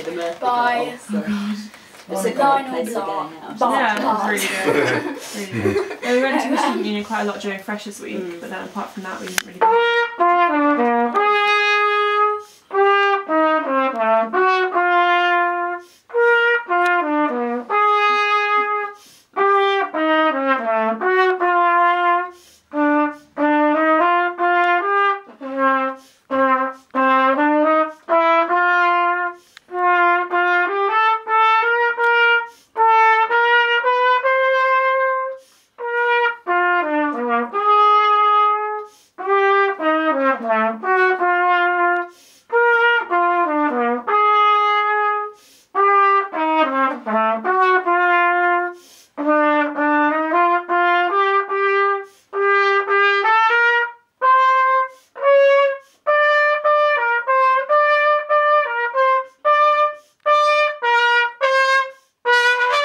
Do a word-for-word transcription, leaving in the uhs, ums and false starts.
by It's a Lionel Bart. Yeah, it was really good. Really good. Yeah, we went to Christian Union quite a lot during Freshers Week, mm. but then apart from that we didn't really